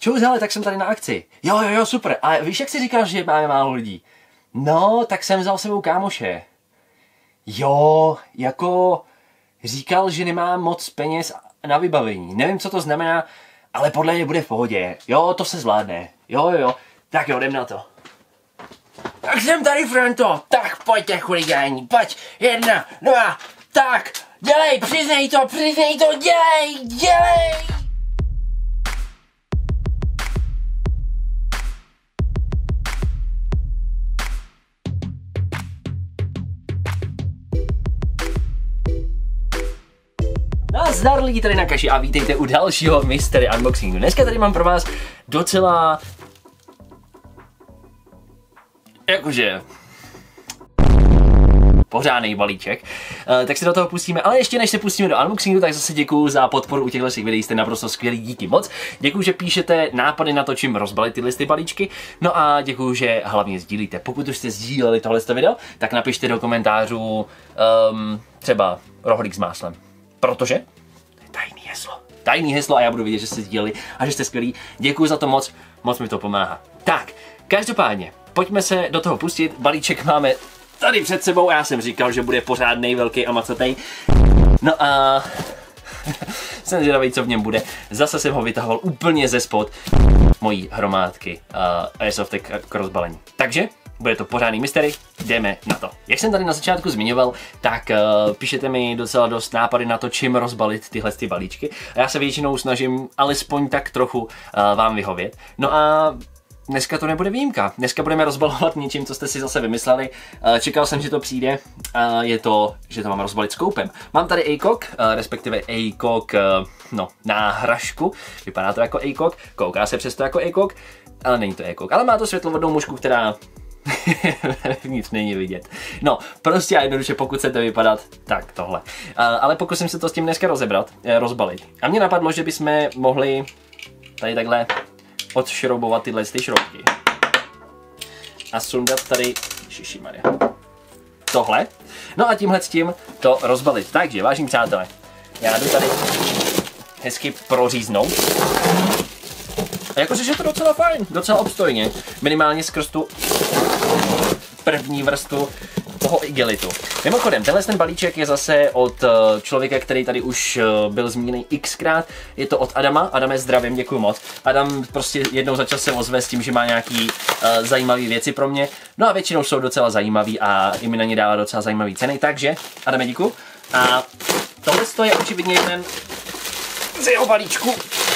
Čus, hele, tak jsem tady na akci. Jo, super. A víš, jak jsi říkal, že máme málo lidí? No, tak jsem vzal sebou kámoše. Jo, jako říkal, že nemá moc peněz na vybavení. Nevím, co to znamená, ale podle mě bude v pohodě. Jo, to se zvládne. Jo. Tak jo, jdem na to. Tak jsem tady, Franto. Tak pojďte, chuligáni. Pojď. 1, 2, tak. Dělej, přiznej to, dělej. Nazdar lidi, tady na Kaši a vítejte u dalšího mystery unboxingu. Dneska tady mám pro vás docela... jakože... pořádnej balíček, tak se do toho pustíme, ale ještě než se pustíme do unboxingu, tak zase děkuju za podporu u těchto videí, jste naprosto skvělí, díky moc. Děkuju, že píšete nápady na to, čím rozbalit tyhle balíčky, no a děkuju, že hlavně sdílíte. Pokud už jste sdíleli tohle video, tak napište do komentářů třeba rohlík s máslem, protože tajný heslo a já budu vidět, že jste sdíleli a že jste skvělí. Děkuju za to moc mi to pomáhá. Tak, každopádně, pojďme se do toho pustit, balíček máme tady před sebou, já jsem říkal, že bude pořádnej, velký a macatej. No a jsem zvědavý, co v něm bude. Zase jsem ho vytahoval úplně ze spod mojí hromádky Airsoftech k rozbalení. Takže bude to pořádný mystery, jdeme na to. Jak jsem tady na začátku zmiňoval, tak píšete mi docela dost nápady na to, čím rozbalit tyhle balíčky. A já se většinou snažím alespoň tak trochu vám vyhovět. No a dneska to nebude výjimka. Dneska budeme rozbalovat něčím, co jste si zase vymysleli. Čekal jsem, že to přijde. Je to, že to mám rozbalit skoupem. Mám tady ACOG, respektive ACOG, no, náhražku. Vypadá to jako ACOG, kouká se přesto jako ACOG, ale není to ACOG. Ale má to světlovodnou mužku, která nic není vidět. No, prostě a jednoduše, pokud chcete vypadat, tak tohle. Ale pokusím se to s tím dneska rozbalit. A mně napadlo, že bychom mohli tady takhle odšroubovat tyhle šroubky. A sundat tady, šišimaria, tohle. No a tímhle s tím to rozbalit. Takže, vážení přátelé, já jdu tady hezky proříznout. A jakože je to docela fajn, docela obstojně. Minimálně skrz tu první vrstvu toho igelitu. Mimochodem, tenhle ten balíček je zase od člověka, který tady už byl zmíněný xkrát. Je to od Adama. Adame, zdravím, děkuju moc. Adam prostě jednou za čas se ozve s tím, že má nějaký zajímavé věci pro mě. No a většinou jsou docela zajímavý a i mi na ně dává docela zajímavý ceny. Takže, Adame, děkuju. A tohle je očividně jeden z jeho balíčku.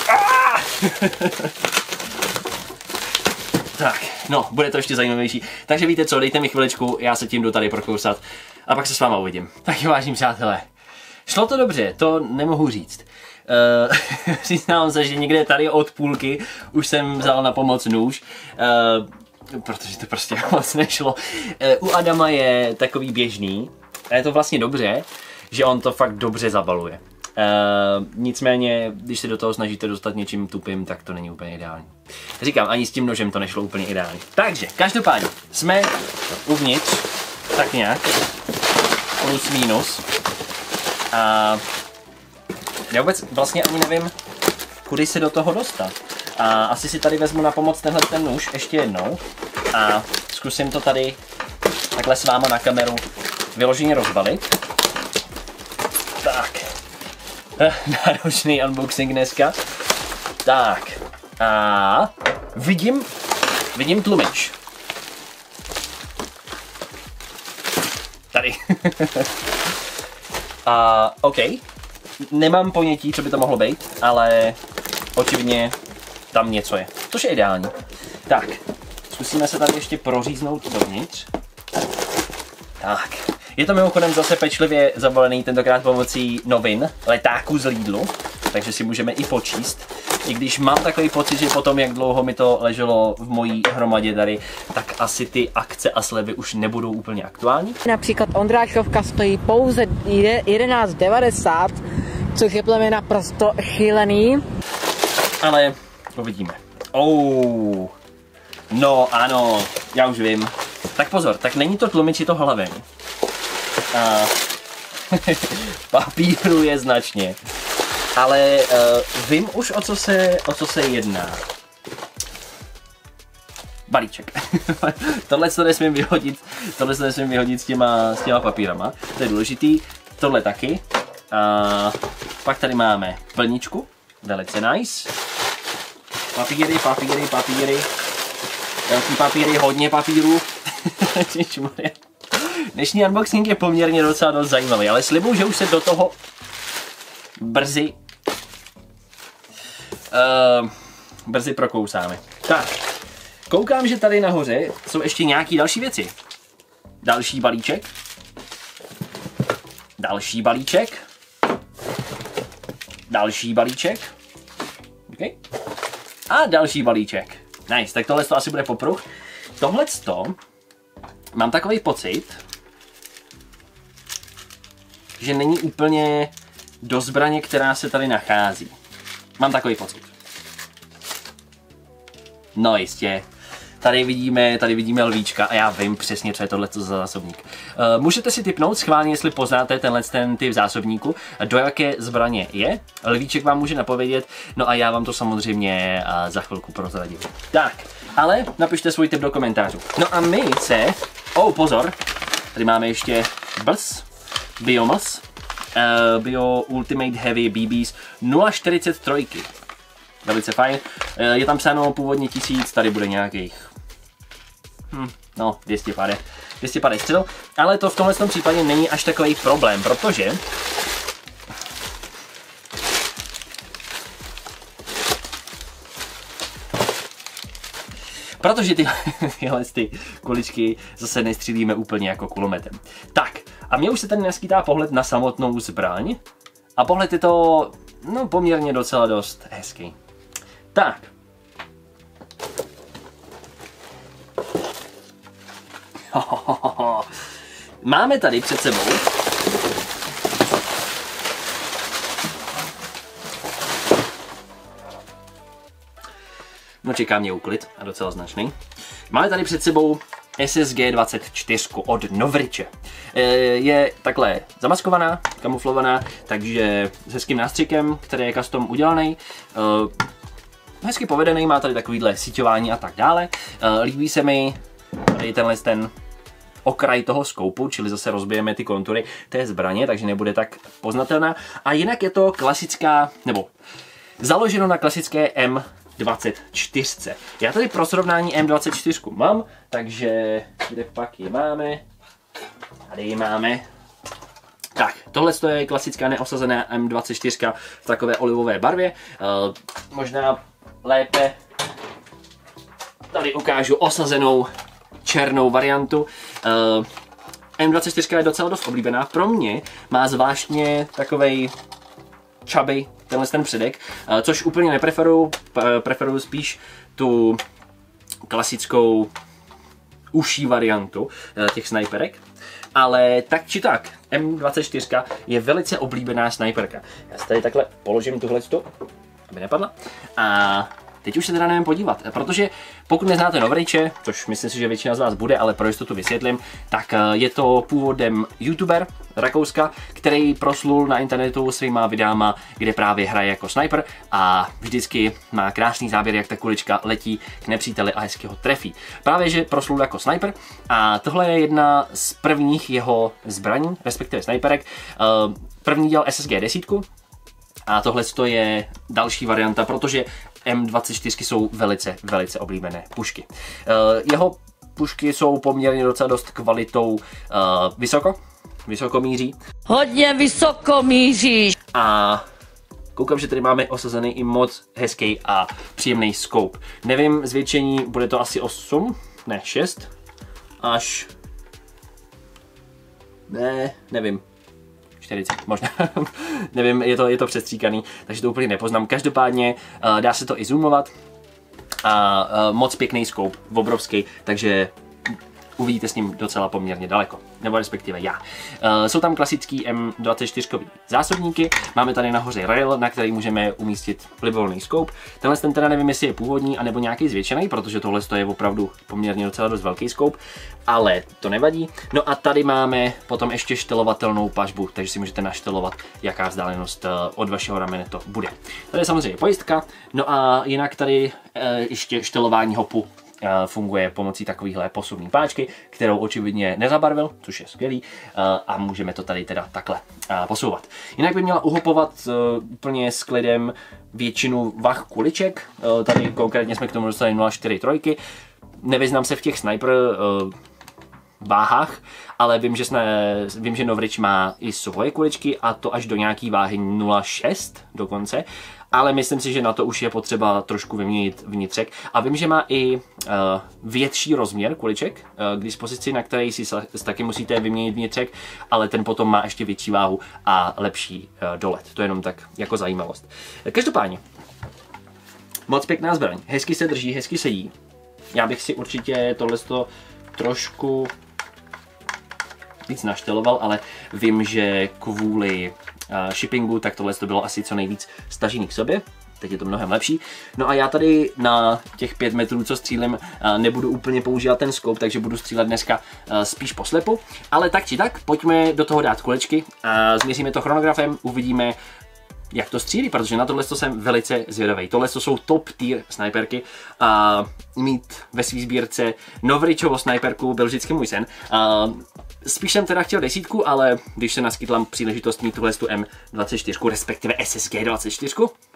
Tak, no, bude to ještě zajímavější. Takže víte co, dejte mi chviličku, já se tím jdu tady prokousat a pak se s váma uvidím. Tak jo, vážení přátelé. Šlo to dobře, to nemohu říct. Přiznám se, že někde tady od půlky už jsem vzal na pomoc nůž, protože to prostě moc nešlo. U Adama je takový běžný a je to vlastně dobře, že on to fakt dobře zabaluje. Nicméně, když se do toho snažíte dostat něčím tupým, tak to není úplně ideální. Říkám, ani s tím nožem to nešlo úplně ideálně. Takže, každopádně, jsme uvnitř, tak nějak, plus minus. A já vůbec vlastně ani nevím, kudy se do toho dostat. A asi si tady vezmu na pomoc tenhle ten nůž ještě jednou a zkusím to tady takhle s váma na kameru vyloženě rozbalit. Tak. Náročný unboxing dneska. Tak. A vidím tlumič. Tady. OK. Nemám ponětí, co by to mohlo být, ale očividně tam něco je. Což je ideální. Tak. Zkusíme se tady ještě proříznout dovnitř. Tak. Je to mimochodem zase pečlivě zabalený, tentokrát pomocí novin, letáků z Lidlu, takže si můžeme i počíst. I když mám takový pocit, že potom, jak dlouho mi to leželo v mojí hromadě tady, tak asi ty akce a slevy už nebudou úplně aktuální. Například Ondráčkovka stojí pouze 11,90, což je podle mě naprosto šílený. Ale uvidíme. No ano, já už vím. Tak pozor, tak není to tlumič, je to hlaveň. Papíru je značně. Ale vím už, o co se jedná. balíček. Tohle to nesmím vyhodit s těma papírama, to je důležitý. Tohle taky. A pak tady máme plničku, velice nice. Papíry. Velký papíry, hodně papírů. Dnešní unboxing je poměrně docela dost zajímavý, ale slibuju, že už se do toho brzy prokousáme. Tak, koukám, že tady nahoře jsou ještě nějaký další věci. Další balíček. Okay. A další balíček. Nice, tak tohle to asi bude popruh. Tohleto mám takový pocit, že není úplně do zbraně, která se tady nachází. Mám takový pocit. No jistě. Tady vidíme lvíčka a já vím přesně, co je tohleto za zásobník. Můžete si tipnout schválně, jestli poznáte ten typ zásobníku, do jaké zbraně je. Lvíček vám může napovědět, no a já vám to samozřejmě za chvilku prozradím. Tak, ale napište svůj tip do komentářů. No a my se... pozor, tady máme ještě Biomas, Bio Ultimate Heavy BBs 0,43. Velice fajn. Je tam psáno původně 1000, tady bude nějakých 250 střel, ale to v tomhle případě není až takový problém, protože tyhle kuličky zase nestřílíme úplně jako kulometem. Tak, a mně už se tady naskýtá pohled na samotnou zbraň a pohled je to poměrně docela dost hezký. Tak. Máme tady před sebou čeká mě úklid a docela značný. Máme tady před sebou SSG 24 od Novriče. Je takhle zamaskovaná, kamuflovaná, takže s hezkým nástřikem, který je custom udělaný. Hezky povedený, má tady takovýhle síťování a tak dále. Líbí se mi tady ten okraj toho skoupu, čili zase rozbijeme ty kontury té zbraně, takže nebude tak poznatelná. A jinak je to klasická, nebo založeno na klasické M24. Já tady pro srovnání M24 mám, takže kde pak ji máme? Tady ji máme. Tak, tohle je klasická neosazená M24 v takové olivové barvě. Možná lépe tady ukážu osazenou černou variantu. M24 je docela dost oblíbená. Pro mě má zvláštně takovej chubby ten předek, což úplně nepreferuju. Preferuju spíš tu klasickou užší variantu těch snajperek. Ale tak či tak, M24 je velice oblíbená snajperka. Já si tady takhle položím tuhletu, aby nepadla. A teď už se teda nevím podívat, protože pokud neznáte Novriče, což myslím si, že většina z vás bude, ale pro jistotu vysvětlím, tak je to původem youtuber Rakouska, který proslul na internetu svýma videama, kde právě hraje jako sniper a vždycky má krásný záběr, jak ta kulička letí k nepříteli a hezky ho trefí. Právě že proslul jako sniper a tohle je jedna z prvních jeho zbraní, respektive snajperek. První dělal SSG 10 a tohle je další varianta, protože M24 jsou velice oblíbené pušky. Jeho pušky jsou poměrně docela dost kvalitou vysoko míří. Hodně vysoko míříš. A koukám, že tady máme osazený i moc hezký a příjemný scope. Nevím, zvětšení bude to asi 6 až... nevím. 40, možná. Nevím, je to přestříkaný, takže to úplně nepoznám. Každopádně dá se to i zoomovat a moc pěkný scope, obrovský, takže uvidíte s ním docela poměrně daleko, nebo respektive já. Jsou tam klasický M24 zásobníky, máme tady nahoře rail, na který můžeme umístit libovolný scope. Tenhle ten teda nevím, jestli je původní, anebo nějaký zvětšený, protože tohle je opravdu poměrně docela dost velký scope, ale to nevadí. No a tady máme potom ještě štelovatelnou pažbu, takže si můžete naštelovat, jaká vzdálenost od vašeho ramene to bude. Tady je samozřejmě pojistka, no a jinak tady ještě štelování hopu funguje pomocí takovýhle posuvní páčky, kterou očividně nezabarvil, což je skvělý, a můžeme to tady teda takhle posouvat. Jinak by měla uhopovat úplně s klidem většinu vah kuliček, tady konkrétně jsme k tomu dostali 0,43. Nevyznám se v těch sniper váhách, ale vím, že Novrič má i svoje kuličky a to až do nějaký váhy 0,6 dokonce, ale myslím si, že na to už je potřeba trošku vyměnit vnitřek a vím, že má i větší rozměr kuliček k dispozici, na který si taky musíte vyměnit vnitřek, ale ten potom má ještě větší váhu a lepší dolet. To je jenom tak jako zajímavost. Každopádně, moc pěkná zbraň, hezky se drží, hezky sedí. Já bych si určitě tohleto trošku víc našteloval, ale vím, že kvůli shippingu, tak tohle to bylo asi co nejvíc stažený k sobě. Teď je to mnohem lepší. No a já tady na těch 5 metrů, co střílím, nebudu úplně používat ten scope, takže budu střílet dneska spíš po slepu. Ale tak či tak, pojďme do toho dát kulečky a změříme to chronografem, uvidíme, jak to střílí, protože na tohle jsem velice zvědavý. Tohle jsou top tier sniperky a mít ve své sbírce Novričovo sniperku byl vždycky můj sen. Spíš jsem teda chtěl 10, ale když se naskytla příležitost mít tuhle M24, respektive SSG 24,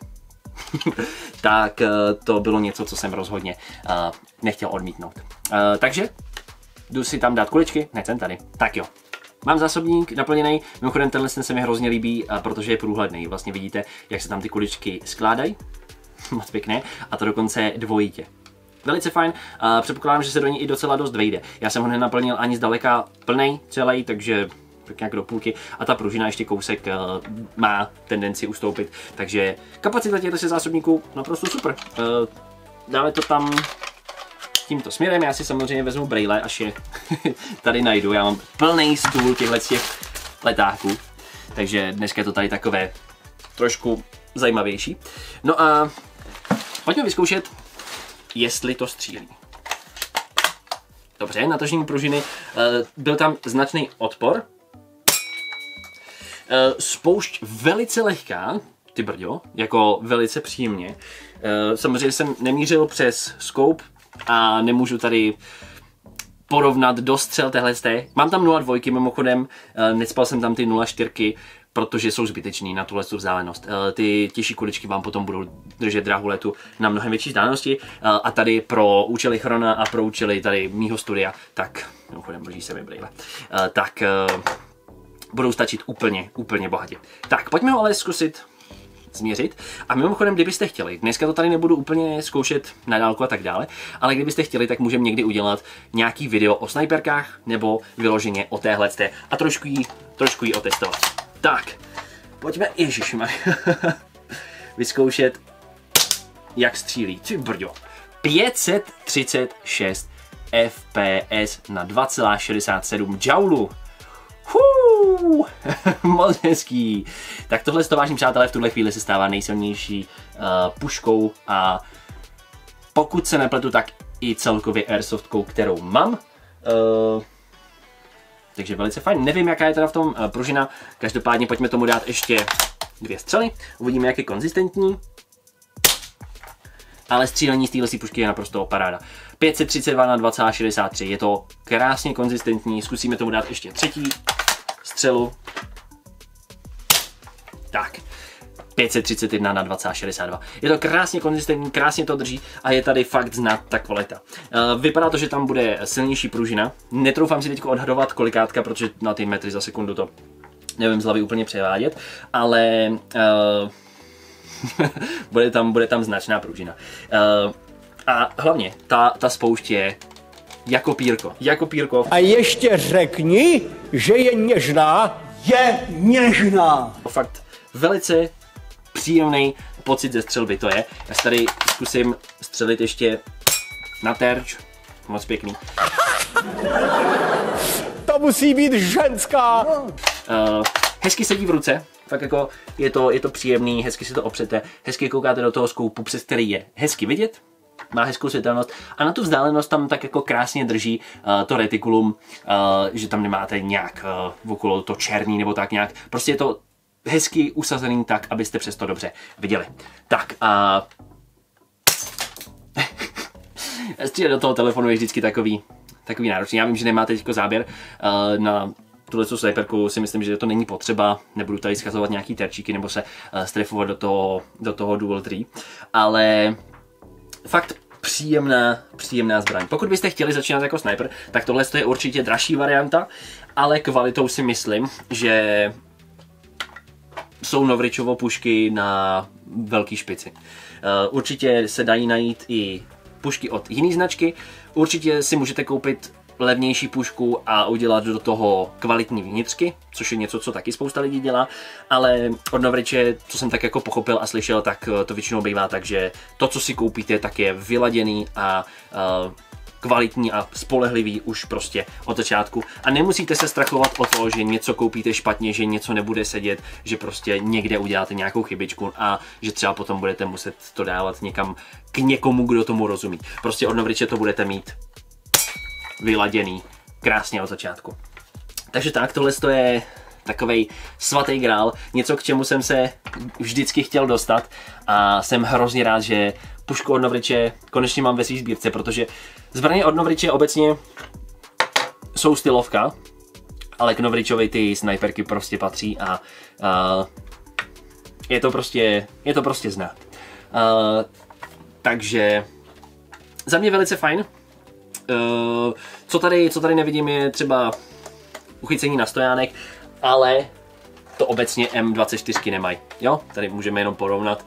tak to bylo něco, co jsem rozhodně nechtěl odmítnout. Takže jdu si tam dát kuličky, hned jsem tady. Tak jo. Mám zásobník naplněný, mimochodem tenhle se mi hrozně líbí, protože je průhledný. Vlastně vidíte, jak se tam ty kuličky skládají. Moc pěkné. A to dokonce dvojitě. Velice fajn. Předpokládám, že se do ní i docela dost vejde. Já jsem ho nenaplnil ani zdaleka plnej celý, takže tak nějak do půlky. A ta pružina ještě kousek má tendenci ustoupit. Takže kapacita těchto zásobníků naprosto super. Dáme to tam tímto směrem. Já si samozřejmě vezmu brejle, až je tady najdu. Já mám plný stůl těchto letáků. Takže dneska je to tady takové trošku zajímavější. No a pojďme vyzkoušet, jestli to střílí. Dobře, natažení pružiny, byl tam značný odpor. Spoušť velice lehká, ty brďo, jako velice příjemně. Samozřejmě jsem nemířil přes scope a nemůžu tady porovnat dostřel téhleté. Mám tam 0,2 mimochodem, necpal jsem tam ty 0,4, protože jsou zbytečný na tuhle vzdálenost. Ty těžší kuličky vám potom budou držet dráhu letu na mnohem větší vzdálenosti a tady pro účely chrona a pro účely tady mýho studia, tak mimochodem blíží se mi brýle, tak budou stačit úplně bohatě. Tak pojďme ho ale zkusit změřit. A mimochodem, kdybyste chtěli, dneska to tady nebudu úplně zkoušet na dálku a tak dále, ale kdybyste chtěli, tak můžeme někdy udělat nějaký video o snajperkách nebo vyloženě o téhleté a trošku jí otestovat. Tak, pojďme, ježišmar, vyzkoušet, jak střílí. Ty brďo, 536 FPS na 2,67 joulů. Moc hezký. Tak tohle, vážení přátelé, v tuhle chvíli se stává nejsilnější puškou a pokud se nepletu, tak i celkově airsoftkou, kterou mám. Takže velice fajn. Nevím, jaká je teda v tom pružina. Každopádně pojďme tomu dát ještě 2 střely. Uvidíme, jak je konzistentní. Ale střílení z téhle pušky je naprosto paráda. 532 na 2,63. Je to krásně konzistentní. Zkusíme tomu dát ještě 3. střelu. Tak. 531 na 2,62. Je to krásně konzistentní, krásně to drží a je tady fakt znát ta kvalita. Vypadá to, že tam bude silnější pružina. Netroufám si teď odhadovat kolikátka, protože na ty metry za sekundu to nevím z hlavy úplně převádět, ale bude tam značná pružina. A hlavně ta spoušť je jako pírko. Jako pírko. A ještě řekni, že je něžná. Je něžná. Fakt velice příjemný pocit ze střelby to je. Já si tady zkusím střelit ještě na terč. Moc pěkný. To musí být ženská. Hezky sedí v ruce. Fakt jako je to příjemný, hezky si to opřete, hezky koukáte do toho skoupu, přes který je hezky vidět. Má hezkou světelnost a na tu vzdálenost tam tak jako krásně drží to retikulum, že tam nemáte nějak okolo to černý nebo tak nějak. Prostě je to hezky usazený tak, abyste přesto dobře viděli. Tak a Střílet do toho telefonu je vždycky takový náročný. Já vím, že nemáte teďko záběr na tuhle sniperku, si myslím, že to není potřeba, nebudu tady schazovat nějaký terčíky nebo se strefovat do toho Dual 3, ale fakt příjemná zbraň. Pokud byste chtěli začínat jako sniper, tak tohle je určitě dražší varianta, ale kvalitou si myslím, že jsou Novričovo pušky na velký špici. Určitě se dají najít i pušky od jiné značky, určitě si můžete koupit levnější pušku a udělat do toho kvalitní vnitřky, což je něco, co taky spousta lidí dělá, ale od Novriče, co jsem tak jako pochopil a slyšel, tak to většinou bývá tak, že to, co si koupíte, tak je vyladěný a kvalitní a spolehlivý už prostě od začátku a nemusíte se strachovat o to, že něco koupíte špatně, že něco nebude sedět, že prostě někde uděláte nějakou chybičku a že třeba potom budete muset to dávat někam k někomu, kdo tomu rozumí. Prostě od Novriče to budete mít vyladěný krásně od začátku. Takže tak, tohle je takovej svatý grál, něco, k čemu jsem se vždycky chtěl dostat a jsem hrozně rád, že pušku od Novriče konečně mám ve své sbírce, protože zbraně od Novriče obecně jsou stylovka, ale k Novričovi ty sniperky prostě patří a je to prostě znát. Takže za mě velice fajn. Co tady nevidím, je třeba uchycení na stojánek, ale to obecně M24 nemají. Jo, tady můžeme jenom porovnat.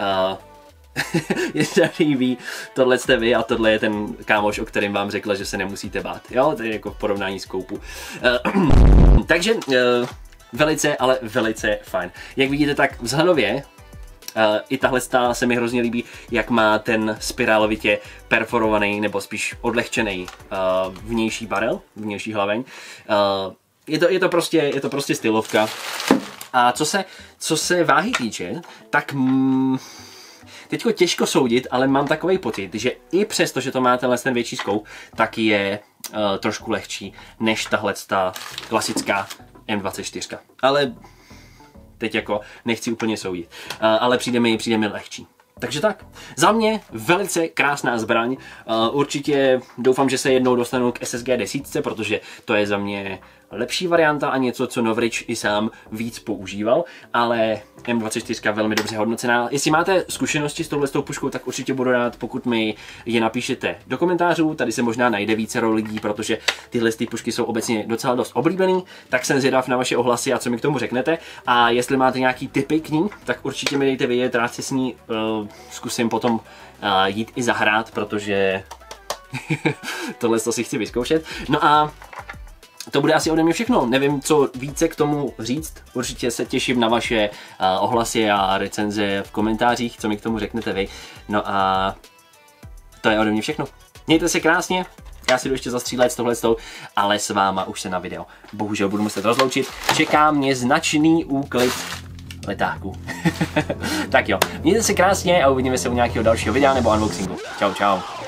Jeden ví, tohle jste vy a tohle je ten kámoš, o kterém vám řekla, že se nemusíte bát. Jo, to je jako v porovnání s koupu. Takže velice, ale velice fajn. Jak vidíte, tak vzhledově i tahle se mi hrozně líbí, jak má ten spirálovitě perforovaný nebo spíš odlehčený vnější barel, vnější hlaveň. Je to prostě stylovka. A co se váhy týče, tak teďko těžko soudit, ale mám takový pocit, že i přesto, že to má ten větší scope, tak je trošku lehčí než tahle klasická M24. Ale teď jako nechci úplně soudit, ale přijde mi lehčí. Takže tak, za mě velice krásná zbraň, určitě doufám, že se jednou dostanu k SSG 10, protože to je za mě lepší varianta a něco, co Novrič i sám víc používal, ale M24 velmi dobře hodnocená. Jestli máte zkušenosti s touhle puškou, tak určitě budu rád, pokud mi je napíšete do komentářů, tady se možná najde vícero lidí, protože tyhle pušky jsou obecně docela dost oblíbený, tak jsem zvědav na vaše ohlasy a co mi k tomu řeknete. A jestli máte nějaký tipy k ní, tak určitě mi dejte vědět, rád si s ní zkusím potom jít i zahrát, protože tohle si chci vyzkoušet. No a to bude asi ode mě všechno. Nevím, co více k tomu říct. Určitě se těším na vaše ohlasy a recenze v komentářích, co mi k tomu řeknete vy. No a to je ode mě všechno. Mějte se krásně. Já si jdu ještě zastřílet s tohletou, ale s váma už se na video bohužel budu muset rozloučit. Čeká mě značný úklid letáků. Tak jo, mějte se krásně a uvidíme se u nějakého dalšího videa nebo unboxingu. Čau, čau.